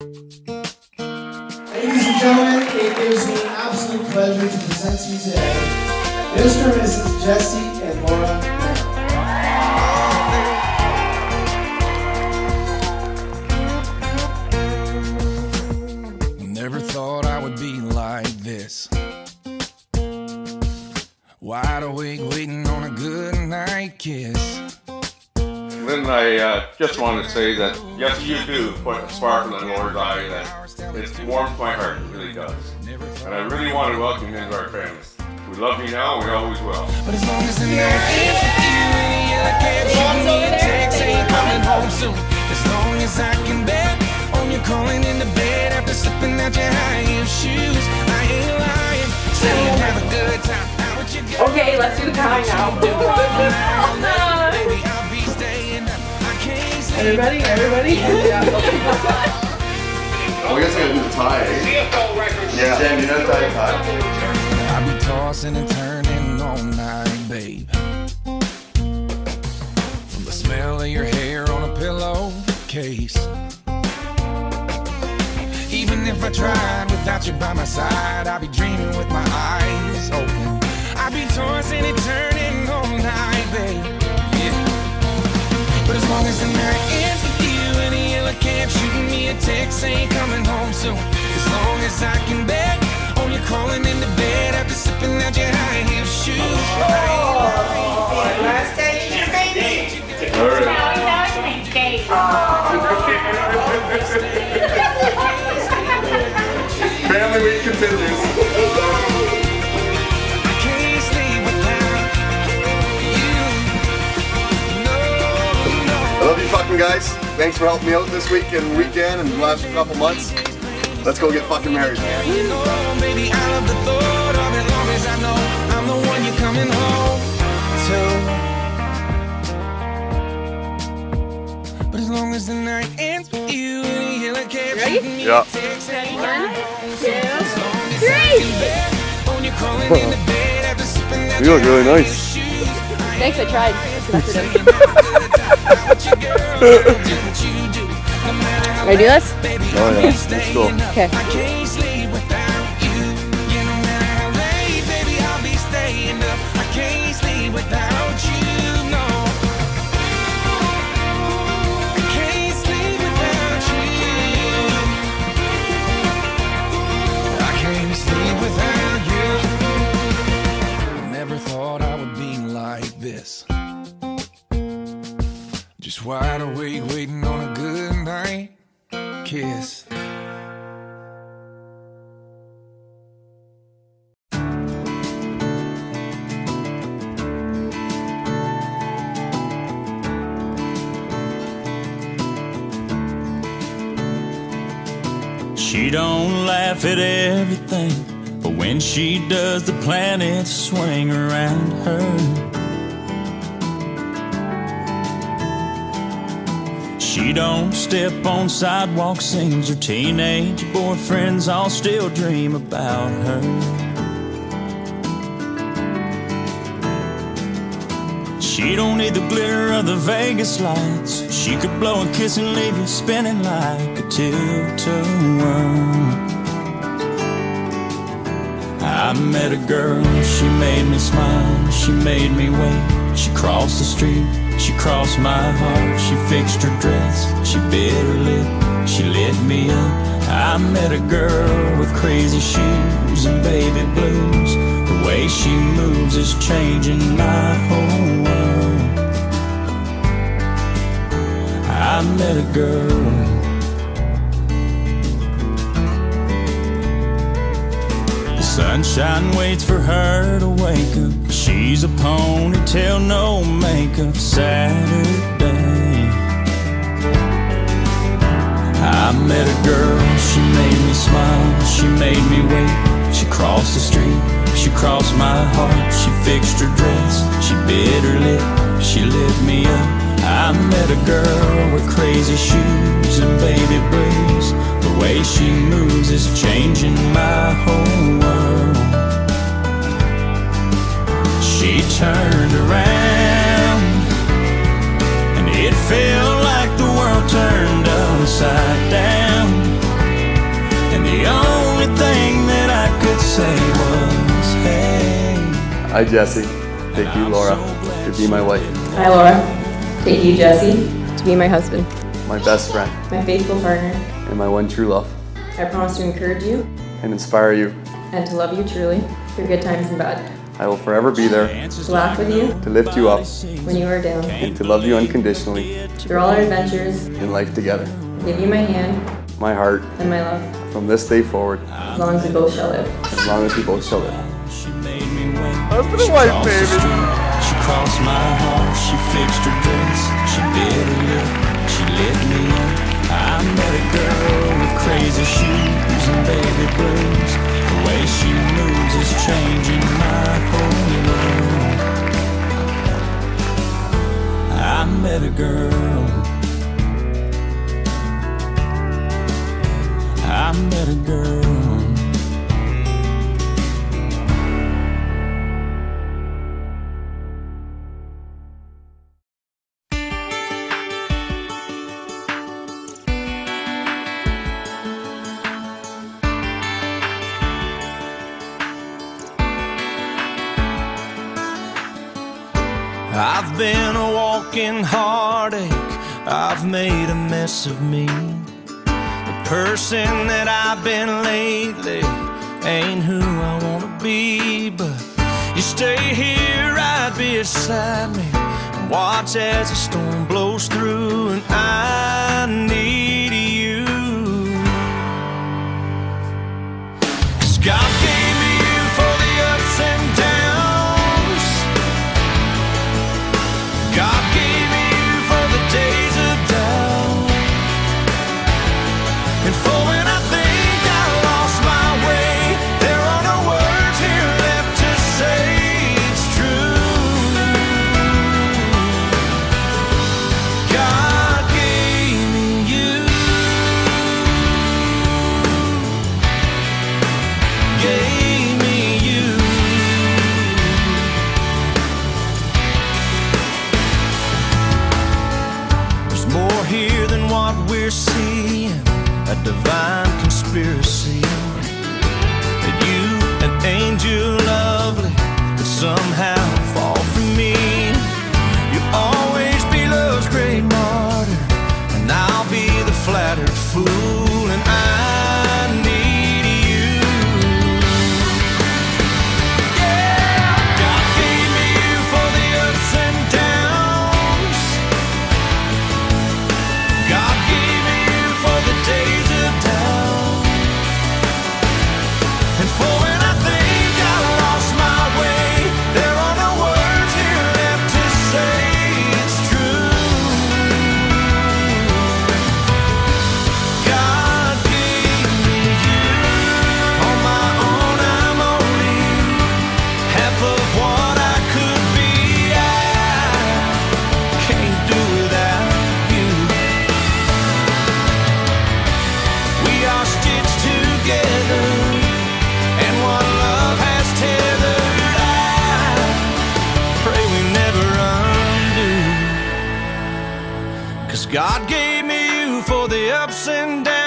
Ladies and gentlemen, it gives me absolute pleasure to present to you today Mr. and Mrs. Jesse and Laura Merrill. Never thought I would be like this. Wide awake, waiting on a good night kiss. Then I just want to say that, yes, you do put a sparkle in Laura's eye that it warms my heart, it really does. And I really want to welcome you into our family. We love you now, and we always will. But as long as the night ends with you and a yellow cab, shooting me a text, ain't coming home soon. As long as I can bet on you calling into bed after slipping out your high heel shoes. I ain't lying, saying have a good time. Okay, let's do the tie now. Everybody? Yeah. Oh, we guess I gotta do the tie, eh? Yeah. Jen, you know how to tie a tie? I'll be tossing and turning all night, babe. From the smell of your hair on a pillowcase. Even if I tried without you by my side, I'll be dreaming with my eyes open. I'll be tossing and turning all night, babe. Yeah. But as long as the night ends with you and a yellow cab shooting me a text, saying coming home soon. As long as I can bet on you crawling into bed after sipping out your high heel shoes. Last station, baby. Family week continues. I love you fucking guys. Thanks for helping me out this week and weekend and the last couple months. Let's go get fucking married. Baby, I love the thought of it, long as I know I'm the one you're coming home to. But as long as the night ends with you and a yellow cab shooting me a text, ain't coming home soon. As long as I can bet on you crawling into bed after sipping out You look really nice. Thanks, I tried. Ready to do this? Oh yeah, let's go. Okay. Just wide awake, waiting on a good night kiss. She don't laugh at everything, but when she does, the planets swing around her. She don't step on sidewalks, seems her teenage boyfriends all still dream about her. She don't need the glitter of the Vegas lights. She could blow a kiss and leave you spinning like a tilt-a-whirl. I met a girl, she made me smile, she made me wait. She crossed the street, she crossed my heart. She fixed her dress, she bit her lip, she lit me up. I met a girl with crazy shoes and baby blues. The way she moves is changing my whole world. I met a girl. The sunshine waits for her to wake up. She's a ponytail, no makeup Saturday. I met a girl, she made me smile, she made me wait. She crossed the street, she crossed my heart. She fixed her dress, she bit her lip, she lit me up. I met a girl with crazy shoes and baby blues. The way she moves is changing my whole world. She turned around and it felt like the world turned upside down. I, Jesse, take you, Laura, to be my wife, I, Laura, take you, Jesse, to be my husband, my best friend, my faithful partner. and my one true love, I promise to encourage you and inspire you. and to love you truly through good times and bad, I will forever be there to laugh with you to lift you up when you are down, and to love you unconditionally through all our adventures, in life together. give you my hand My heart, and my love, from this day forward, as long as we both shall live. as long as we both shall live. She made me wait. Husband and wife, baby. She crossed my heart. She fixed her dress. She bit her lip. She lit me up. I met a girl with crazy shoes and baby blues. The way she moves is changing my whole world. I met a girl. I met a girl. I've been a walking heartache. I've made a mess of me. The person that I've been lately ain't who I wanna be. But you stay here right beside me and watch as the storm blows through. And I need you, 'cause God gave me you for the ups and downs. God gave me you for the days of doubt, and for when I think I lost my way, there are no words here left to say it's true. God gave me you, gave me you. There's more here than what we're seeing, a divine conspiracy. That you, an angel lovely, could somehow fall for me. You'll always be love's great martyr, and I'll be the flattered fool. And I need you. Yeah, God gave me you for the ups and downs. God gave me you for the days of doubt, and for when I think I lost my way, there are no words here left to say it's true. God gave me you. On my own I'm only half of what I could be. I can't do without you. We are stitched together, and what love has tethered, I pray we never undo. 'Cause God gave me you for the ups and downs.